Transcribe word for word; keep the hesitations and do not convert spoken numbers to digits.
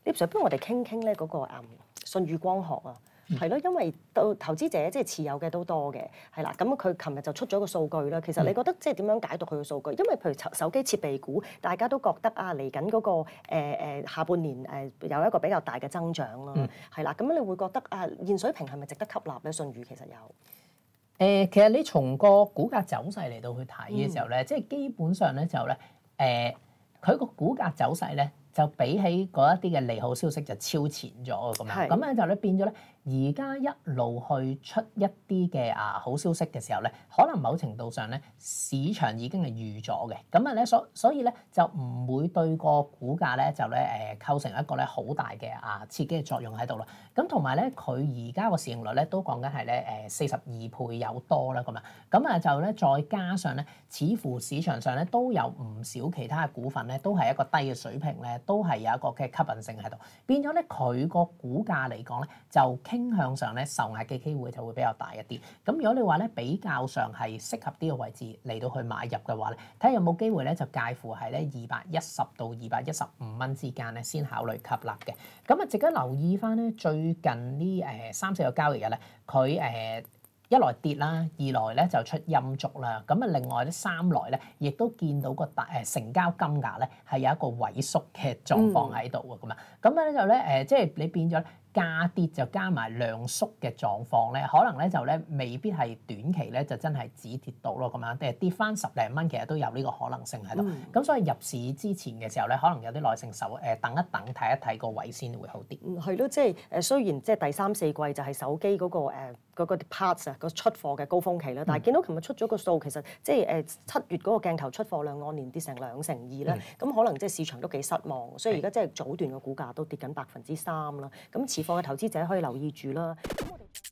呢上不如我哋傾傾咧嗰個誒舜宇光學啊。係咯，因為到投資者即係持有嘅都多嘅，係啦。咁佢琴日就出咗個數據啦。其實你覺得即係點樣解讀佢嘅數據？因為譬如手機設備股，大家都覺得啊，嚟緊嗰個誒、呃、下半年誒有一個比較大嘅增長啦，係啦、嗯。咁你會覺得啊，現水平係咪值得吸納咧？舜宇其實有。誒、 呃，其實你從個股價走勢嚟到去睇嘅時候咧，嗯、即係基本上咧就咧誒，佢、呃、個股價走勢咧就比起嗰一啲嘅利好消息就超前咗咁樣，咁咧就咧變咗咧。而家一路去出一啲嘅啊好消息嘅時候咧，可能某程度上咧市場已經係預咗嘅，咁啊咧所所以咧就唔會對個股價咧就咧誒構成一個咧好大嘅啊刺激嘅作用喺度啦。咁同埋咧佢而家個市盈率咧都講緊係咧誒四十二倍有多啦咁啊，咁啊就咧再加上咧，似乎市場上咧都有唔少其他嘅股份咧都係一個低嘅水平咧，都係有一個嘅吸引性喺度，變咗咧佢個股價嚟講咧就傾向上咧受壓嘅機會就會比較大一啲。咁如果你話咧比較上係適合啲嘅位置嚟到去買入嘅話咧，睇下有冇機會咧就介乎係咧二百一十到二百一十五蚊之間咧先考慮吸納嘅。咁啊，值得留意翻咧最近呢誒三四個交易日咧，佢誒一來跌啦，二來咧就出陰燭啦。咁啊，另外咧三來咧亦都見到個大誒成交金額咧係有一個萎縮嘅狀況喺度啊。咁啊、嗯，咁咧就咧誒，即係你變咗。價跌就加埋量縮嘅狀況咧，可能咧就咧未必係短期咧就真係止跌到咯咁樣，誒跌翻十零蚊其實都有呢個可能性喺度。咁、嗯、所以入市之前嘅時候咧，可能有啲耐性守誒等一等睇一睇個位先會好啲。 嗯，係咯，即係誒雖然即係第三四季就係手機嗰、嗰個誒嗰、嗰個 parts 啊個出貨嘅高峰期啦，但係見到琴日出咗個數，其實即係誒七月嗰個鏡頭出貨量按年跌成兩成二啦，咁、嗯、可能即係市場都幾失望，所以而家即係早段嘅股價都跌緊百分之三啦，咁似貨嘅投資者可以留意住啦。咁我哋